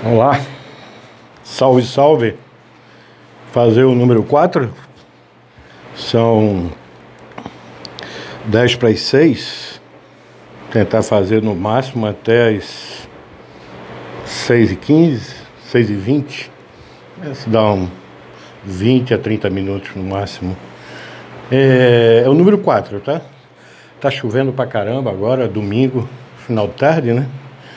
Olá, salve, salve. Fazer o número 4. São 10 para as 6. Tentar fazer no máximo até as 6h15, 6h20. Isso dá 20 a 30 minutos no máximo. É o número 4, tá? Tá chovendo pra caramba agora, domingo, final de tarde, né?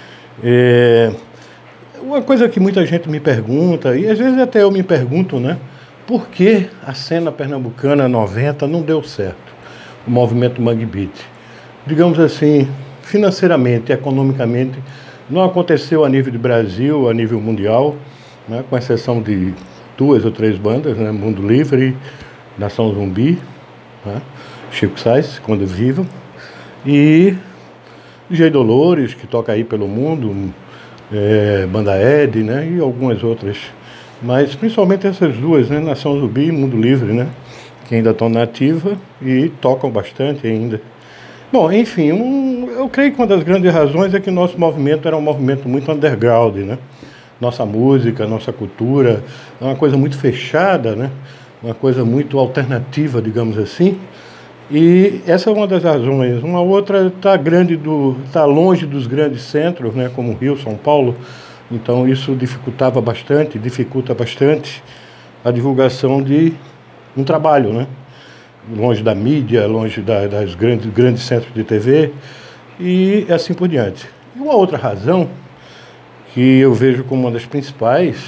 Uma coisa que muita gente me pergunta, e às vezes até eu me pergunto, né? Por que a cena pernambucana 90 não deu certo? O movimento Mangue Beat. Digamos assim, financeiramente, economicamente, não aconteceu a nível de Brasil, a nível mundial, né? Com exceção de 2 ou 3 bandas, né? Mundo Livre, Nação Zumbi, né? Chico Sainz, quando vivo, e G. Dolores, que toca aí pelo mundo, Banda Ed, né, e algumas outras, mas principalmente essas duas, né, Nação Zumbi e Mundo Livre, né, que ainda estão na ativa e tocam bastante ainda. Bom, enfim, eu creio que uma das grandes razões é que nosso movimento era um movimento muito underground, né, nossa música, nossa cultura, é uma coisa muito fechada, né, uma coisa muito alternativa, digamos assim. E essa é uma das razões. Uma outra está longe dos grandes centros, né, como Rio, São Paulo. Então isso dificulta bastante a divulgação de um trabalho, né? Longe da mídia, longe das grandes centros de TV e assim por diante. E uma outra razão que eu vejo como uma das principais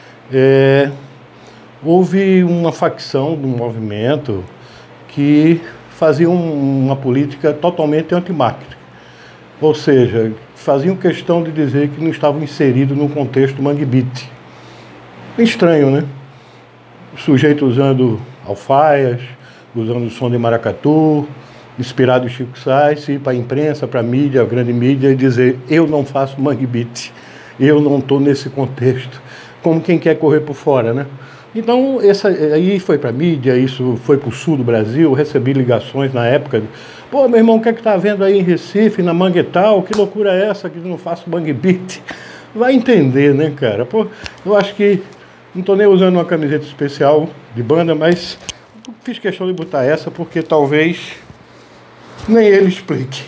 houve uma facção do movimento que faziam uma política totalmente anti-marketing. Ou seja, faziam questão de dizer que não estavam inseridos no contexto Mangue Beat. Estranho, né? O sujeito usando alfaias, usando o som de maracatu, inspirado em Chico Sainz, ir para a imprensa, para a mídia, a grande mídia, e dizer: eu não faço Mangue Beat, eu não estou nesse contexto, como quem quer correr por fora, né? Então, aí foi para a mídia, isso foi para o sul do Brasil, recebi ligações na época. Pô, meu irmão, o que é que tá havendo aí em Recife, na Manguetal? Que loucura é essa que eu não faço Mangue Beat? Vai entender, né, cara? Pô, eu acho que não estou nem usando uma camiseta especial de banda, mas fiz questão de botar essa porque talvez nem ele explique.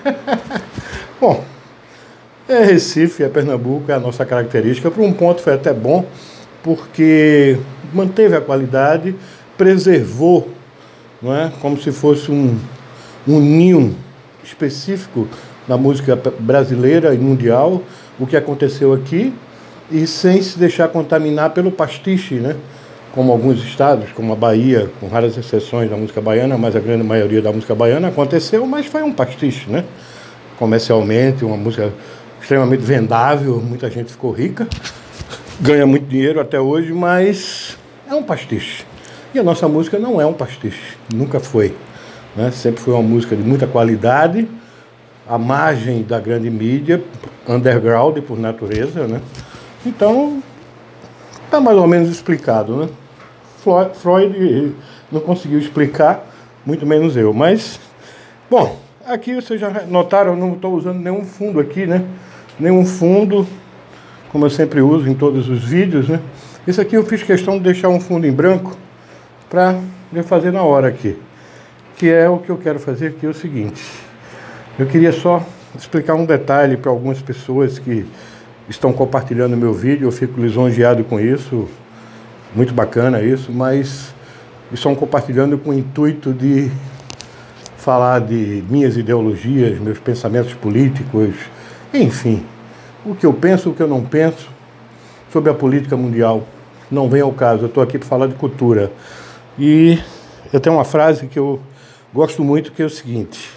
Bom, é Recife, é Pernambuco, é a nossa característica. Por um ponto foi até bom, porque manteve a qualidade, preservou, não é? Como se fosse um ninho específico da música brasileira e mundial, o que aconteceu aqui, e sem se deixar contaminar pelo pastiche, né? Como alguns estados, como a Bahia, com raras exceções da música baiana, mas a grande maioria da música baiana aconteceu, mas foi um pastiche, né? Comercialmente, uma música extremamente vendável, muita gente ficou rica, ganha muito dinheiro até hoje, mas é um pastiche. E a nossa música não é um pastiche, nunca foi, né? Sempre foi uma música de muita qualidade, à margem da grande mídia, underground por natureza, né? Então, está mais ou menos explicado, né? Freud não conseguiu explicar, muito menos eu. Mas, bom, aqui vocês já notaram, eu não estou usando nenhum fundo aqui, né? Nenhum fundo, como eu sempre uso em todos os vídeos, né? Esse aqui eu fiz questão de deixar um fundo em branco para eu fazer na hora aqui. Que é o que eu quero fazer aqui, é o seguinte. Eu queria só explicar um detalhe para algumas pessoas que estão compartilhando meu vídeo. Eu fico lisonjeado com isso, muito bacana isso, mas estão compartilhando com o intuito de falar de minhas ideologias, meus pensamentos políticos, enfim, o que eu penso, o que eu não penso sobre a política mundial. Não vem ao caso, eu estou aqui para falar de cultura. E eu tenho uma frase que eu gosto muito, que é o seguinte: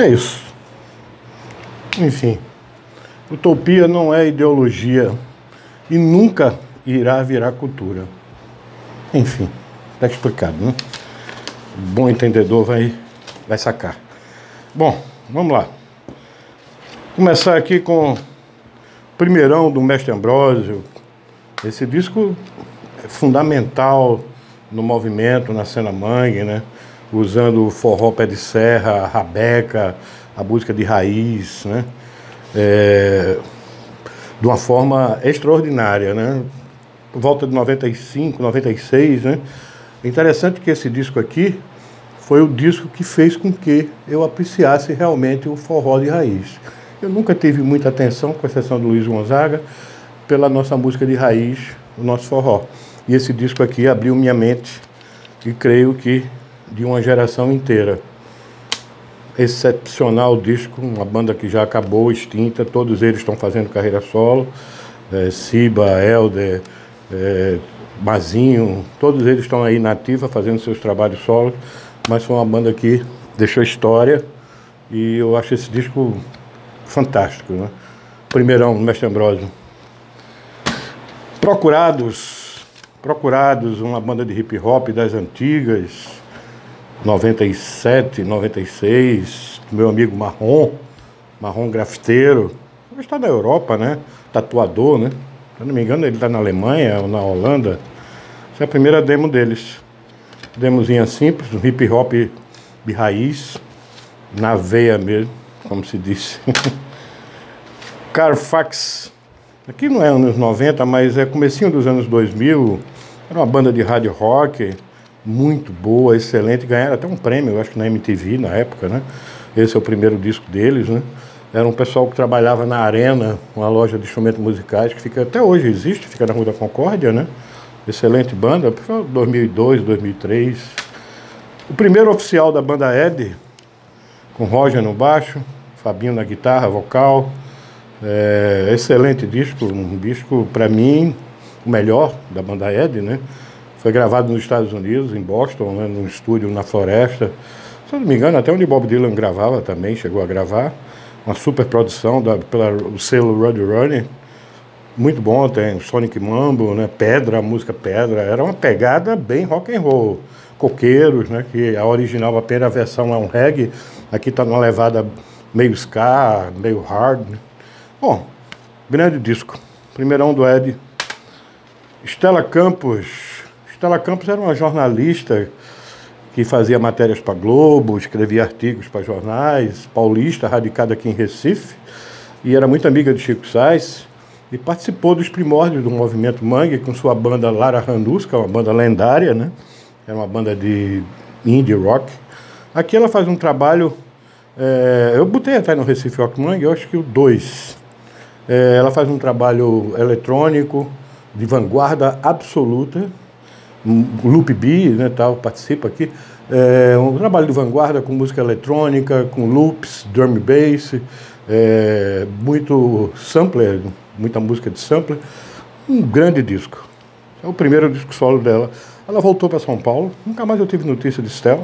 É isso. Enfim, utopia não é ideologia e nunca irá virar cultura. Enfim, está explicado, né? O bom entendedor vai sacar. Bom, vamos lá. Começar aqui com o primeirão do Mestre Ambrósio. Esse disco é fundamental no movimento, na cena mangue, né? Usando o forró pé de serra, a rabeca, a música de raiz, né? De uma forma extraordinária, né? Por volta de 95, 96, né? É interessante que esse disco aqui foi o disco que fez com que eu apreciasse realmente o forró de raiz. Eu nunca tive muita atenção, com exceção do Luiz Gonzaga, pela nossa música de raiz, o nosso forró. E esse disco aqui abriu minha mente, e creio que de uma geração inteira. Excepcional disco, uma banda que já acabou, extinta, todos eles estão fazendo carreira solo, Siba, Helder, Mazinho, todos eles estão aí na ativa fazendo seus trabalhos solo, mas foi uma banda que deixou história e eu acho esse disco fantástico, né? Primeirão, Mestre Ambrósio. Procurados, uma banda de hip hop das antigas, 97, 96, meu amigo Marrom grafiteiro, ele está na Europa, né? Tatuador, né? Se eu não me engano, ele está na Alemanha ou na Holanda. Essa é a primeira demo deles. Demozinha simples, um hip hop de raiz, na veia mesmo, como se disse. Carfax, aqui não é anos 90, mas é comecinho dos anos 2000, era uma banda de hard rock, muito boa, excelente, ganharam até um prêmio, eu acho que na MTV na época, né? Esse é o primeiro disco deles, né? Era um pessoal que trabalhava na Arena, uma loja de instrumentos musicais, que fica, até hoje existe, fica na Rua da Concórdia, né? Excelente banda, 2002, 2003. O primeiro oficial da banda Ed, com Roger no baixo, Fabinho na guitarra, vocal. Excelente disco, um disco, para mim, o melhor da banda Ed, né? Foi gravado nos Estados Unidos, em Boston, né? Num estúdio na Floresta. Se eu não me engano, até onde Bob Dylan gravava também, chegou a gravar. Uma super produção pelo selo Ruddy Running. Muito bom, tem Sonic Mambo, né? Pedra, a música Pedra. Era uma pegada bem rock and roll. Coqueiros, né? Que a original, a primeira versão é um reggae. Aqui está numa levada meio ska, meio hard. Bom, grande disco. Primeirão do Ed. Stella Campos. Stella Campos era uma jornalista que fazia matérias para Globo, escrevia artigos para jornais, paulista, radicada aqui em Recife, e era muito amiga de Chico Sainz, e participou dos primórdios do movimento mangue com sua banda Lara Randuska, uma banda lendária, né? Era uma banda de indie rock. Aqui ela faz um trabalho, eu botei até no Recife Rock Mangue, eu acho que o 2. Ela faz um trabalho eletrônico, de vanguarda absoluta, Loop B, né, tal, participa aqui, um trabalho de vanguarda com música eletrônica, com loops, drum bass, muito sampler, muita música de sampler, um grande disco. É o primeiro disco solo dela. Ela voltou para São Paulo, nunca mais eu tive notícia de Stella.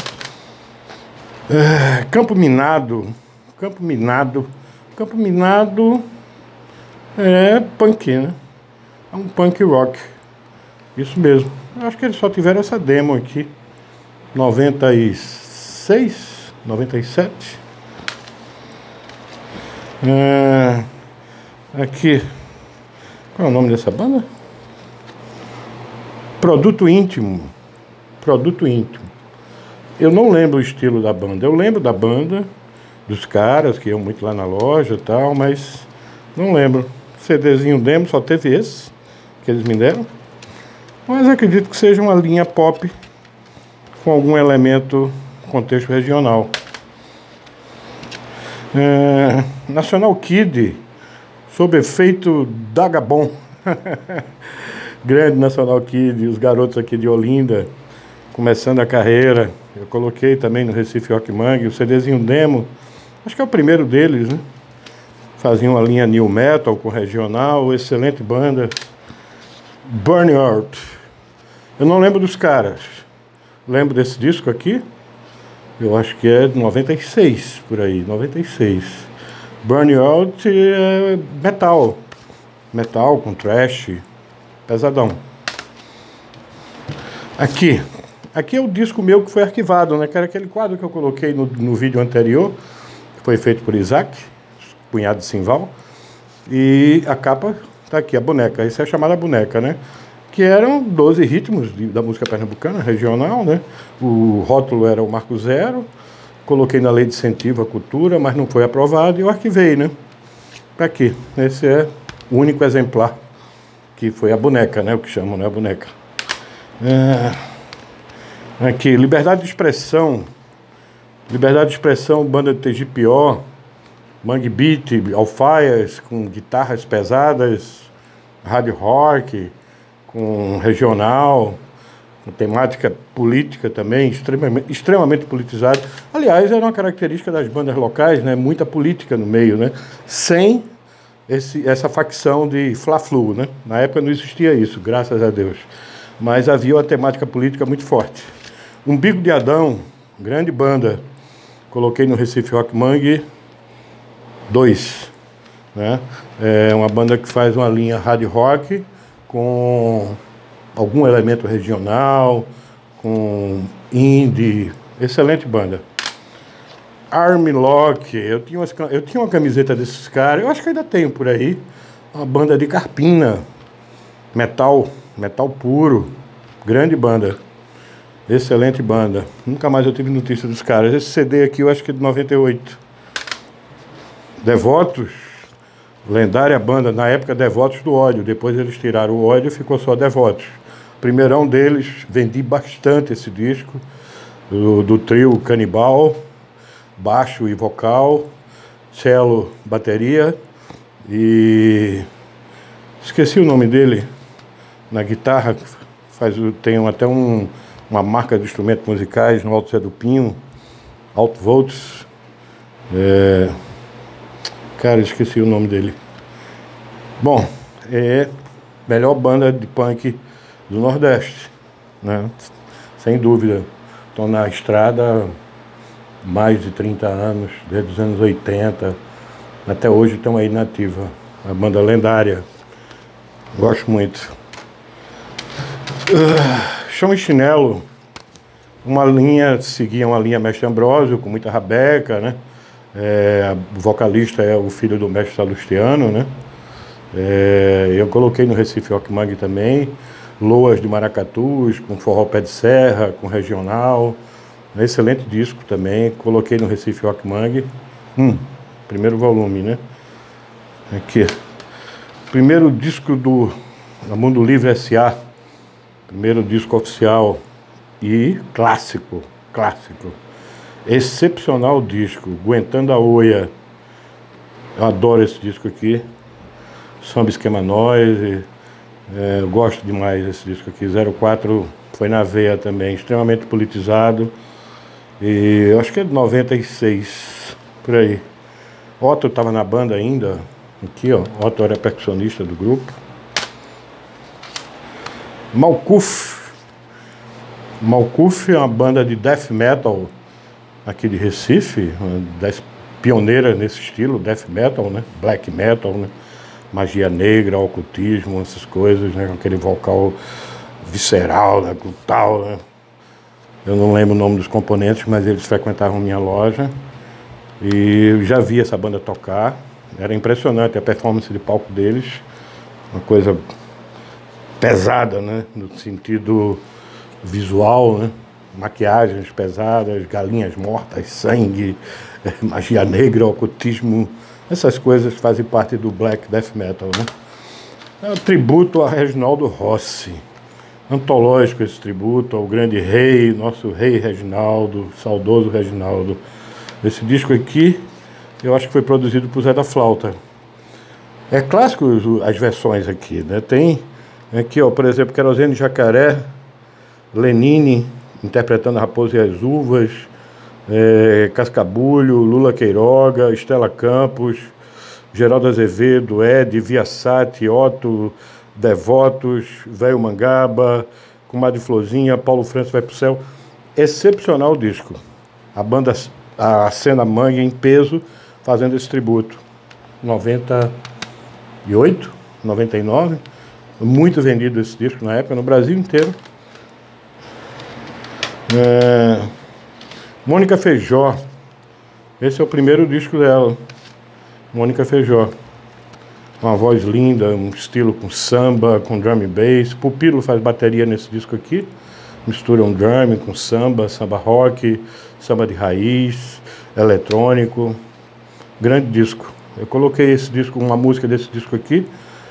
Campo Minado é punk, né? É um punk rock. Isso mesmo. Eu acho que eles só tiveram essa demo aqui. 96, 97. Aqui. Qual é o nome dessa banda? Produto Íntimo. Eu não lembro o estilo da banda. Eu lembro da banda, dos caras que iam muito lá na loja e tal, mas não lembro. CDzinho demo, só teve esse que eles me deram. Mas acredito que seja uma linha pop com algum elemento contexto regional. National Kid, sob efeito Dagabon. Grande National Kid, os garotos aqui de Olinda, começando a carreira. Eu coloquei também no Recife Rock Mangue, o CDzinho demo, acho que é o primeiro deles, né? Faziam uma linha new metal com regional, excelente banda. Burnout. Eu não lembro dos caras. Lembro desse disco aqui. Eu acho que é 96, por aí, 96. Burnout é metal. Metal com thrash, pesadão. Aqui é o disco meu que foi arquivado, né? Que era aquele quadro que eu coloquei no vídeo anterior, que foi feito por Isaac, punhado de Simval. E a capa tá aqui, a boneca. Isso é chamada boneca, né? Que eram 12 ritmos da música pernambucana, regional, né? O rótulo era o Marco Zero. Coloquei na lei de incentivo à cultura, mas não foi aprovado e eu arquivei, né? Tá aqui. Esse é o único exemplar, que foi a boneca, né? O que chamam, né? A boneca. Aqui, Liberdade de Expressão, banda de TGPO, Mangue Beat, Alfaias, com guitarras pesadas, hard rock, com regional, com temática política também, extremamente politizada. Aliás, era uma característica das bandas locais, né? Muita política no meio, né? Sem essa facção de Fla-Flu, né? Na época não existia isso, graças a Deus. Mas havia uma temática política muito forte. Umbigo de Adão, grande banda. Coloquei no Recife Rock Mangue 2. Né? É uma banda que faz uma linha hard rock com algum elemento regional, com indie. Excelente banda. Army Lock, eu tinha uma camiseta desses caras, eu acho que ainda tenho por aí. Uma banda de Carpina. Metal puro, grande banda, excelente banda. Nunca mais eu tive notícia dos caras. Esse CD aqui eu acho que é de 98. Devotos, lendária banda, na época Devotos do Ódio, depois eles tiraram o Ódio e ficou só Devotos. Primeirão deles, vendi bastante esse disco, do trio Canibal, baixo e vocal, cello, bateria e... esqueci o nome dele. Na guitarra, tem até uma marca de instrumentos musicais no Alto Zé do Pinho, Alto Volts. Cara, esqueci o nome dele. Bom, é a melhor banda de punk do Nordeste, né? Sem dúvida. Estão na estrada há mais de 30 anos, desde os anos 80. Até hoje estão aí na ativa. A banda lendária. Gosto muito. Chão e Chinelo, seguia uma linha Mestre Ambrósio, com muita rabeca, né? O vocalista é o filho do Mestre Salustiano, né? Eu coloquei no Recife Rock Mangue também, Loas de Maracatus, com forró pé de serra, com regional, excelente disco também, coloquei no Recife Rock Mangue, primeiro volume, né? Aqui, primeiro disco do Mundo Livre S.A., primeiro disco oficial e clássico. Excepcional disco, Aguentando a Oia. Eu adoro esse disco aqui. Samba Esquema Noise. Eu gosto demais desse disco aqui. 04 foi na veia também, extremamente politizado. E eu acho que é de 96, por aí. Otto estava na banda ainda. Aqui, ó. Otto era percussionista do grupo. Malkuth é uma banda de death metal aqui de Recife, pioneira nesse estilo, death metal, né? Black metal, né? Magia negra, ocultismo, essas coisas, né? Aquele vocal visceral, né? Brutal, né? Eu não lembro o nome dos componentes, mas eles frequentavam minha loja e eu já vi essa banda tocar. Era impressionante a performance de palco deles, uma coisa pesada, né? No sentido visual, né? Maquiagens pesadas, galinhas mortas, sangue, magia negra, ocultismo, essas coisas fazem parte do black death metal, né? É um tributo a Reginaldo Rossi, antológico esse tributo ao grande rei, nosso rei Reginaldo, saudoso Reginaldo. Esse disco aqui, eu acho que foi produzido por Zé da Flauta. É clássico as versões aqui, né? Tem aqui, ó, por exemplo, Querosene Jacaré, Lenine interpretando a Raposa e as Uvas, Cascabulho, Lula Queiroga, Estela Campos, Geraldo Azevedo, Ed, Viasati, Otto, Devotos, Velho Mangaba, Comadre Florzinha, Paulo Francis Vai Pro Céu. Excepcional o disco. a cena Mangue em peso, fazendo esse tributo. 98, 99, muito vendido esse disco na época, no Brasil inteiro. Mônica Feijó, esse é o primeiro disco dela. Mônica Feijó, uma voz linda, um estilo com samba, com drum and bass. Pupilo faz bateria nesse disco aqui, mistura um drum com samba, samba rock, samba de raiz, eletrônico. Grande disco. Eu coloquei esse disco, uma música desse disco aqui,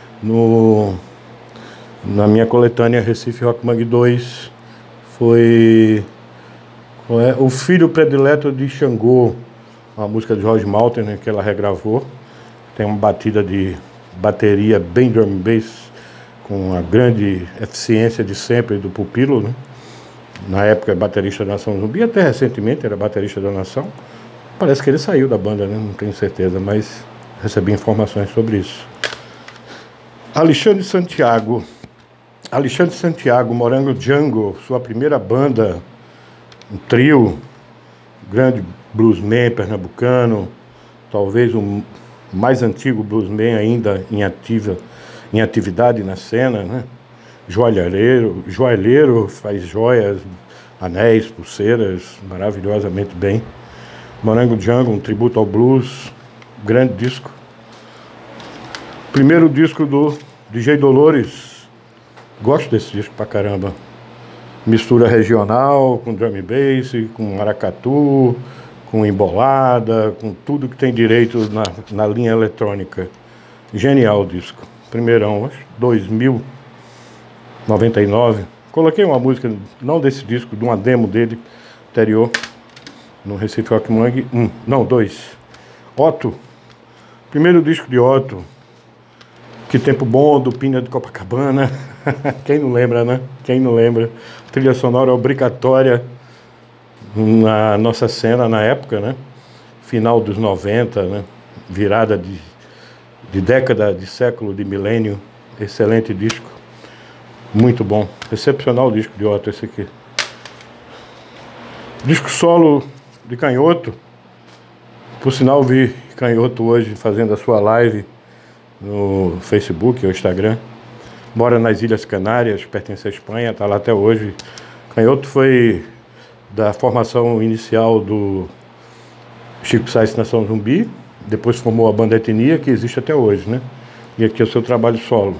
na minha coletânea Recife Rock Mangue 2. Foi O Filho Predileto de Xangô, uma música de George Maltin, né, que ela regravou. Tem uma batida de bateria bem drum and bass, com a grande eficiência de sempre do Pupilo, né? Na época baterista da Nação Zumbi, até recentemente era baterista da Nação. Parece que ele saiu da banda, né? Não tenho certeza, mas recebi informações sobre isso. Alexandre Santiago, Morango Jungle, sua primeira banda, um trio, grande bluesman pernambucano, talvez o mais antigo bluesman ainda em atividade na cena, né? Joalheiro, faz joias, anéis, pulseiras, maravilhosamente bem. Morango Jungle, um tributo ao blues, grande disco. Primeiro disco do DJ Dolores, gosto desse disco pra caramba. Mistura regional, com drum and bass, com maracatu, com embolada, com tudo que tem direito na linha eletrônica. Genial o disco. Primeirão, acho, 2000, 99. Coloquei uma música, não desse disco, de uma demo dele, anterior, no Recife Rock Mangue 2. Otto, primeiro disco de Otto. Que Tempo Bom, do Pina de Copacabana. Quem não lembra, né? Quem não lembra? Trilha sonora obrigatória na nossa cena na época, né? Final dos 90, né? Virada de década, de século, de milênio. Excelente disco. Muito bom. Excepcional disco de Otto esse aqui. Disco solo de Canhoto. Por sinal, vi Canhoto hoje fazendo a sua live no Facebook ou Instagram. Mora nas Ilhas Canárias, pertence à Espanha, está lá até hoje. Canhoto foi da formação inicial do Chico Science Nação Zumbi, depois formou a banda Etnia, que existe até hoje, né? E aqui é o seu trabalho solo.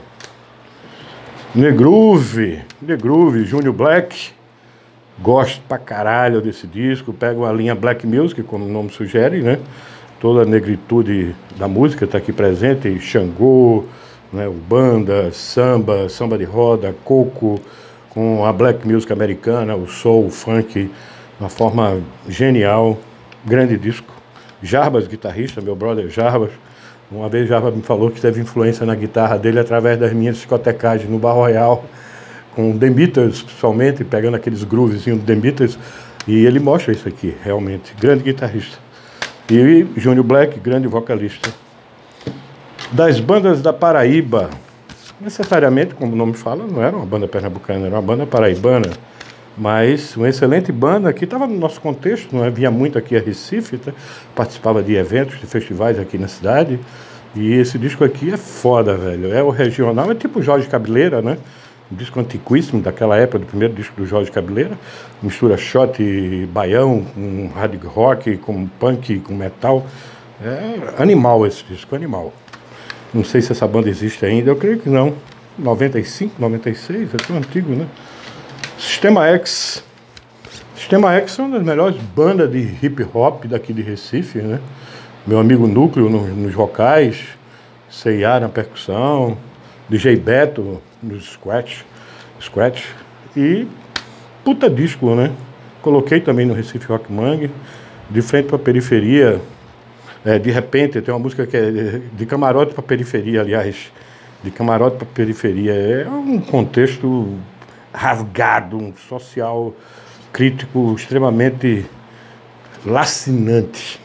Negroove, Junior Black, gosto pra caralho desse disco, pega uma linha Black Music, como o nome sugere, né? Toda a negritude da música está aqui presente, Xangô, né, Ubanda, samba de roda, coco, com a black music americana, o soul, o funk, uma forma genial, grande disco. Jarbas, guitarrista, meu brother Jarbas, uma vez Jarbas me falou que teve influência na guitarra dele através das minhas discotecagens no Bar Royal, com The Beatles, principalmente, pegando aqueles groovezinhos do The Beatles, e ele mostra isso aqui, realmente, grande guitarrista. E Junior Black, grande vocalista. Das bandas da Paraíba, necessariamente, como o nome fala, não era uma banda pernambucana, era uma banda paraibana, mas uma excelente banda que estava no nosso contexto, não havia muito aqui a Recife, tá? Participava de eventos, de festivais aqui na cidade, e esse disco aqui é foda, velho, é o regional, é tipo Jorge Cabeleira, né? Um disco antiquíssimo daquela época, do primeiro disco do Jorge Cabeleira, mistura shot, baião, com hard rock, com punk, com metal. É animal esse disco, animal. Não sei se essa banda existe ainda, eu creio que não. 95, 96, é tão antigo, né? Sistema X. Sistema X é uma das melhores bandas de hip hop daqui de Recife, né? Meu amigo Núcleo nos vocais, C&A na percussão, DJ Beto nos scratch e puta disco, né? Coloquei também no Recife Rock Mangue, de frente pra periferia. De repente, tem uma música que é de camarote pra periferia, aliás, de camarote pra periferia. É um contexto rasgado, um social crítico extremamente lacinante.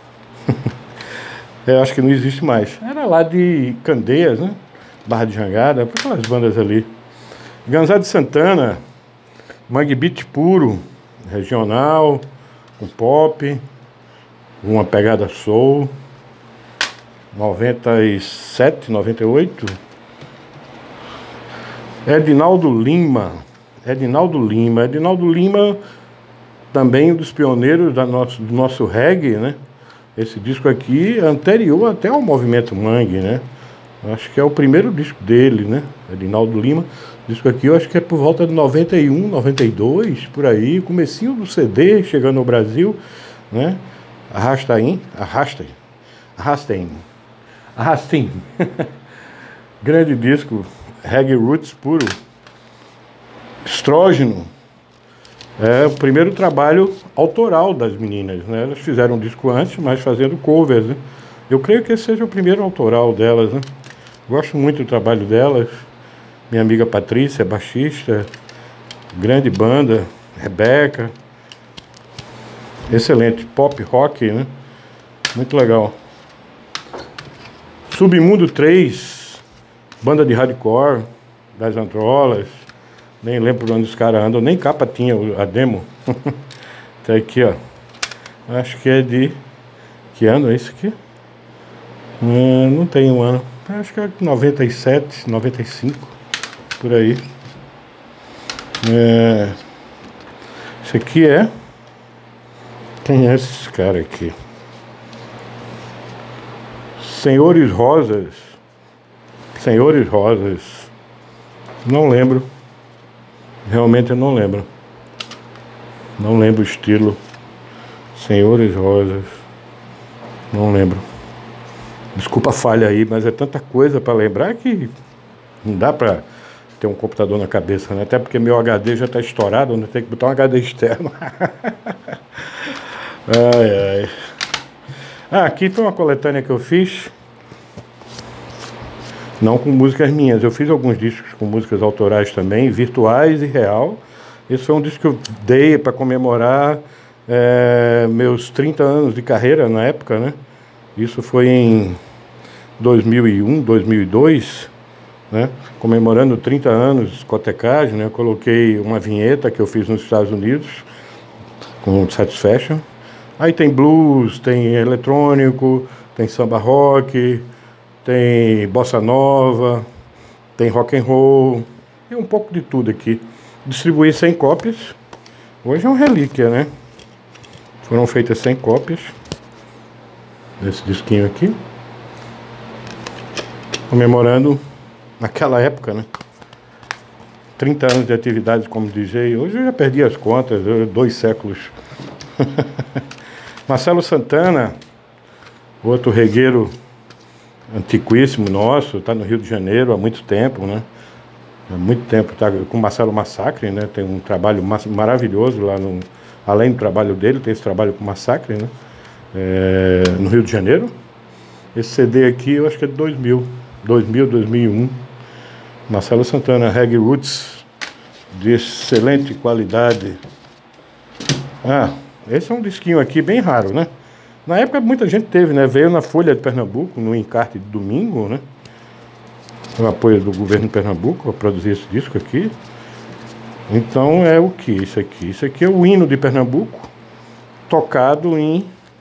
Eu acho que não existe mais. Era lá de Candeias, né? Barra de Jangada, aquelas bandas ali. Ganzá de Santana, Mangue Beat puro, regional, com pop, uma pegada soul. 97, 98. Edinaldo Lima. Edinaldo Lima, também um dos pioneiros do nosso reggae, né? Esse disco aqui é anterior até ao Movimento Mangue, né? Acho que é o primeiro disco dele, né? Edinaldo Lima. Disco aqui eu acho que é por volta de 91, 92, por aí. Comecinho do CD, chegando ao Brasil, né? Arrastem. Grande disco, reggae roots puro. Estrógeno. É o primeiro trabalho autoral das meninas, né? Elas fizeram um disco antes, mas fazendo covers, né? Eu creio que esse seja o primeiro autoral delas, né? Gosto muito do trabalho delas. Minha amiga Patrícia, baixista, grande banda, Rebeca. Excelente, pop rock, né? Muito legal. Submundo 3, banda de hardcore, das Antrolas. Nem lembro onde os caras andam, nem capa tinha a demo. Tá aqui, ó. Acho que é de... Que ano é isso aqui? Não tem um ano. Acho que é 97, 95, por aí. Esse aqui é... Quem é esse cara aqui? Senhores Rosas. Senhores Rosas. Não lembro. Realmente eu não lembro. Não lembro o estilo. Senhores Rosas. Não lembro. Desculpa a falha aí, mas é tanta coisa para lembrar que não dá para ter um computador na cabeça, né? Até porque meu HD já está estourado, né? Tem que botar um HD externo. Ai, ai. Aqui tem uma coletânea que eu fiz. Não com músicas minhas. Eu fiz alguns discos com músicas autorais também, virtuais e real. Esse foi um disco que eu dei para comemorar meus 30 anos de carreira na época, né? Isso foi em 2001, 2002, né? Comemorando 30 anos de discotecagem, né? Eu coloquei uma vinheta que eu fiz nos Estados Unidos com Satisfaction. Aí tem blues, tem eletrônico, tem samba rock, tem bossa nova, tem rock and roll, tem um pouco de tudo aqui. Distribuí 100 cópias. Hoje é uma relíquia, né? Foram feitas 100 cópias desse disquinho aqui, comemorando naquela época, né? 30 anos de atividade como DJ. Hoje eu já perdi as contas, 2 séculos. Marcelo Santana, outro regueiro antiquíssimo nosso, está no Rio de Janeiro há muito tempo, né? Há muito tempo, está com o Marcelo Massacre, né? Tem um trabalho maravilhoso lá, além do trabalho dele, tem esse trabalho com Massacre, né? No Rio de Janeiro. Esse CD aqui eu acho que é de 2001. Marcelo Santana, Reggae Roots, de excelente qualidade. Esse é um disquinho aqui bem raro, né? Na época muita gente teve, né? Veio na Folha de Pernambuco, no encarte de domingo, né? O apoio do governo de Pernambuco para produzir esse disco aqui. Então é o que isso aqui? Isso aqui é o hino de Pernambuco, tocado em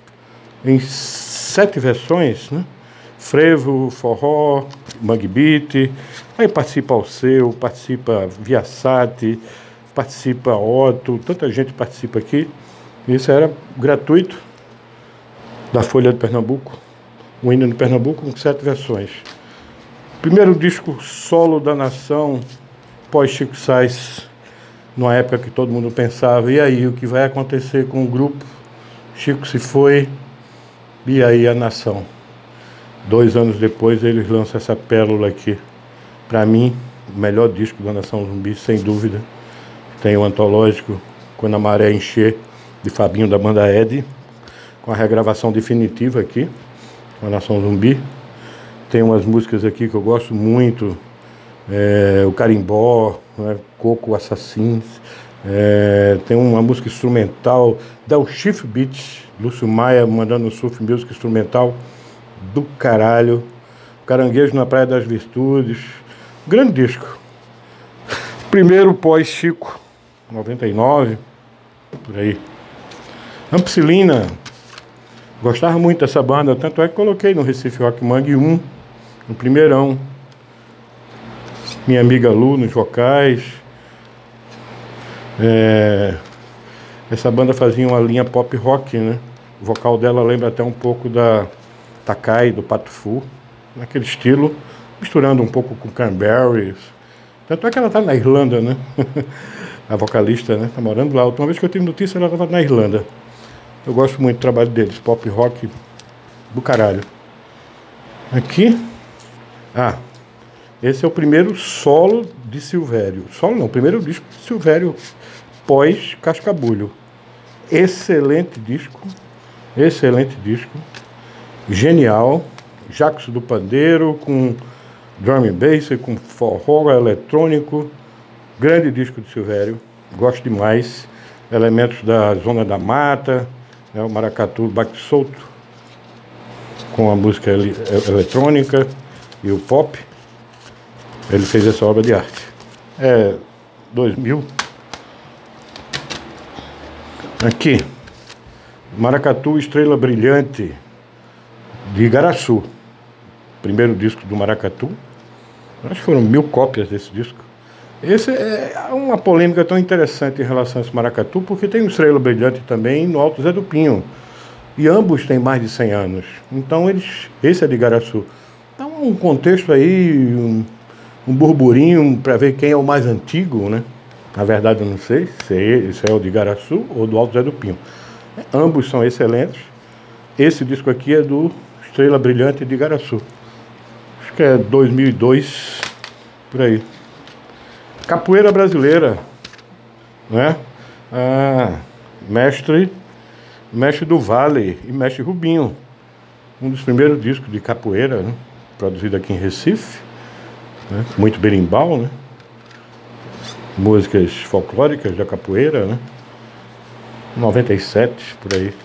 7 versões, né? Frevo, forró, mangue beat, aí participa Alceu, participa Viasat, participa Otto, tanta gente participa aqui. Isso era gratuito, da Folha de Pernambuco, o hino de Pernambuco com 7 versões. Primeiro disco solo da nação, pós Chico Sainz, numa época que todo mundo pensava, e aí, o que vai acontecer com o grupo? Chico se foi, e aí a nação. 2 anos depois eles lançam essa pérola aqui. Para mim, o melhor disco da Nação Zumbi, sem dúvida. Tem o antológico Quando a Maré Encher, de Fabinho da banda Ed, com a regravação definitiva aqui, com a Nação Zumbi. Tem umas músicas aqui que eu gosto muito, o Carimbó, né, Coco Assassins. Tem uma música instrumental da Chief Beats, Lúcio Maia mandando um surf music instrumental do caralho. Caranguejo na Praia das Virtudes. Grande disco. Primeiro pós Chico, 99, por aí. Ampicilina. Gostava muito dessa banda, tanto é que coloquei no Recife Rock Mangue 1, no primeirão. Minha amiga Lu nos vocais. Essa banda fazia uma linha pop rock, né? O vocal dela lembra até um pouco da Takai, do Pato Fu, naquele estilo, misturando um pouco com Cranberries. Tanto é que ela tá na Irlanda, né? A vocalista, né? Tá morando lá. A última vez que eu tive notícia, ela estava na Irlanda. Eu gosto muito do trabalho deles, pop rock do caralho. Aqui. Esse é o primeiro solo de Silvério. Solo não, o primeiro disco de Silvério pós Cascabulho. Excelente disco. Excelente disco. Genial. Jackson do Pandeiro, com drum and bass, com forró eletrônico. Grande disco de Silvério. Gosto demais. Elementos da Zona da Mata. O maracatu bate solto, com a música eletrônica e o pop. Ele fez essa obra de arte. 2000. Aqui, Maracatu Estrela Brilhante, de Igaraçu. Primeiro disco do Maracatu. Acho que foram 1000 cópias desse disco. Esse é uma polêmica tão interessante em relação a esse maracatu, porque tem um Estrela Brilhante também no Alto Zé do Pinho. E ambos têm mais de 100 anos. Então esse é de Igaraçu. Então um contexto aí, um burburinho para ver quem é o mais antigo, né? Na verdade eu não sei se esse é o de Igaraçu ou do Alto Zé do Pinho. Ambos são excelentes. Esse disco aqui é do Estrela Brilhante de Igaraçu. Acho que é 2002, por aí. Capoeira brasileira, né? Mestre do Vale e Mestre Rubinho. Um dos primeiros discos de capoeira, né? Produzido aqui em Recife, né? Muito berimbau, né? Músicas folclóricas da capoeira, né? 97, por aí.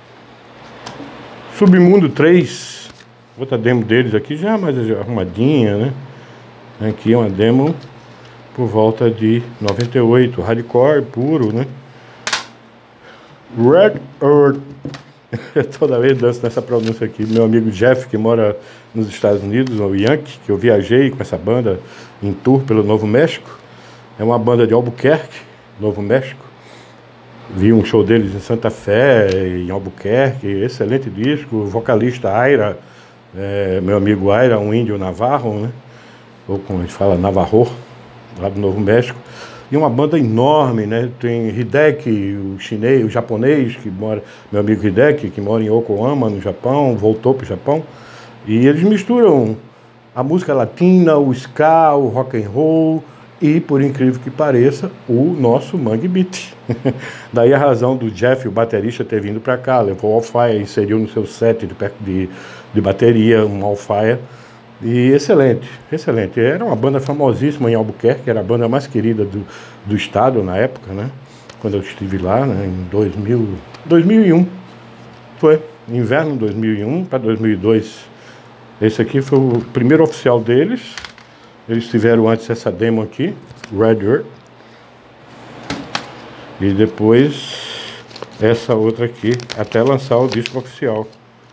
Submundo 3, outra demo deles aqui, já mais arrumadinha, né? Aqui é uma demo por volta de 98, hardcore puro, né? Red Earth. Toda vez danço nessa pronúncia aqui. Meu amigo Jeff, que mora nos Estados Unidos, o Yankee, que eu viajei com essa banda em tour pelo Novo México. É uma banda de Albuquerque, Novo México. Vi um show deles em Santa Fé, em Albuquerque. Excelente disco. O vocalista Aira, meu amigo Aira, um índio navarro, né? Ou como a gente fala, navarro, lá do Novo México. E uma banda enorme, né? Tem Hideki, o chinês, o japonês, que mora, meu amigo Hideki, que mora em Yokohama, no Japão, voltou para o Japão. E eles misturam a música latina, o ska, o rock and roll e, por incrível que pareça, o nosso Mangue Beat. Daí a razão do Jeff, o baterista, ter vindo para cá, levou o Alfaia, inseriu no seu set de bateria um Alfaia. E excelente, excelente. Era uma banda famosíssima em Albuquerque, era a banda mais querida do estado na época, né? Quando eu estive lá, né? Em 2001. Foi, inverno de 2001 para 2002. Esse aqui foi o primeiro oficial deles. Eles tiveram antes essa demo aqui, Red Earth. E depois essa outra aqui, até lançar o disco oficial.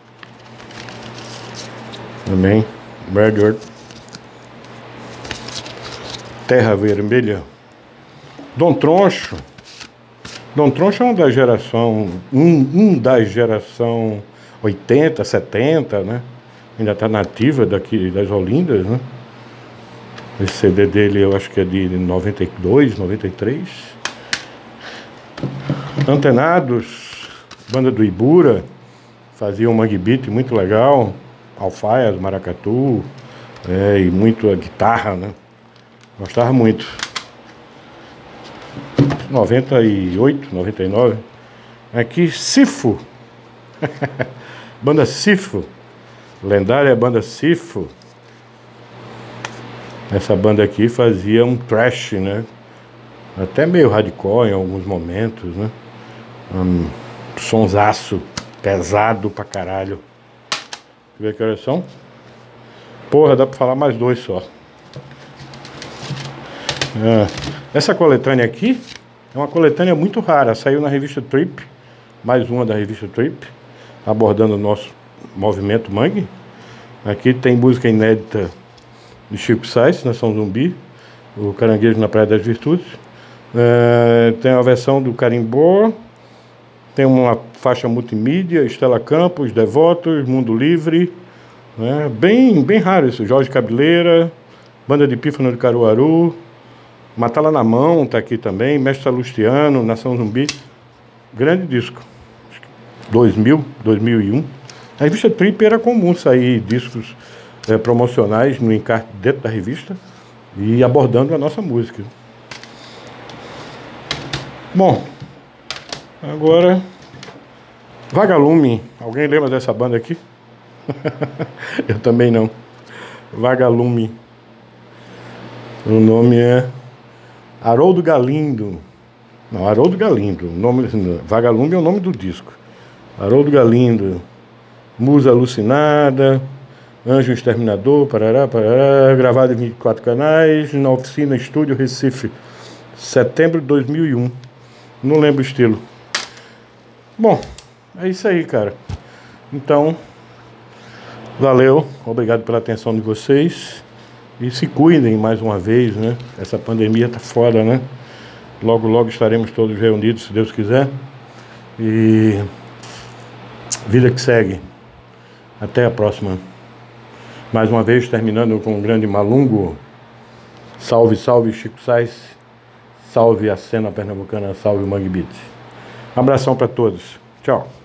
Também. Red Earth. Terra Vermelha. Dom Troncho. Dom Troncho é uma da geração, da geração 80, 70, né? Ainda está nativa daqui das Olindas, né? Esse CD dele eu acho que é de 92, 93. Antenados, banda do Ibura, fazia um mangue beat muito legal. Alfaias, maracatu, e muito a guitarra, né? Gostava muito. 98, 99. Aqui, Sifo. Banda Sifo. Lendária banda Sifo. Essa banda aqui fazia um thrash, né? Até meio hardcore em alguns momentos, né? Sonsaço, pesado pra caralho. Deixa eu ver que horas são. Porra, dá pra falar mais 2 só. Essa coletânea aqui é uma coletânea muito rara. Saiu na revista Trip, mais uma da revista Trip, abordando o nosso movimento Mangue. Aqui tem música inédita de Chico Sainz, Nação Zumbi, o Caranguejo na Praia das Virtudes. Tem a versão do Carimbó, tem uma faixa multimídia, Estela Campos, Devotos, Mundo Livre, né? Bem raro isso, Jorge Cabeleira, Banda de Pífano de Caruaru, Matala na Mão tá aqui também, Mestre Salustiano, Nação Zumbi, grande disco, 2000, 2001. A revista Trip era comum sair discos promocionais no encarte dentro da revista e abordando a nossa música. Bom, agora Vagalume. Alguém lembra dessa banda aqui? Eu também não. Vagalume. O nome é Haroldo Galindo. Não, Haroldo Galindo. Vagalume é o nome do disco. Haroldo Galindo. Musa Alucinada. Anjo Exterminador. Parará, parará. Gravado em 24 canais. Na Oficina Estúdio Recife. Setembro de 2001. Não lembro o estilo. Bom, é isso aí, cara. Então, valeu. Obrigado pela atenção de vocês. E se cuidem mais uma vez, né? Essa pandemia tá foda, né? Logo, logo estaremos todos reunidos, se Deus quiser. E vida que segue. Até a próxima. Mais uma vez, terminando com um grande malungo. Salve, salve, Chico Sainz. Salve a cena pernambucana, salve o Mangue Beat. Um abração para todos. Tchau.